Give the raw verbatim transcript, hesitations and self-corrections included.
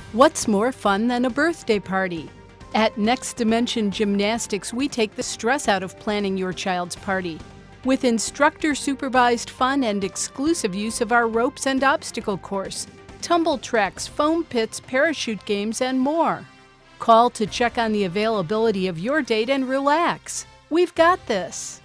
What's more fun than a birthday party? At Next Dimension Gymnastics, we take the stress out of planning your child's party with instructor-supervised fun and exclusive use of our ropes and obstacle course, tumble tracks, foam pits, parachute games, and more. Call to check on the availability of your date and relax. We've got this.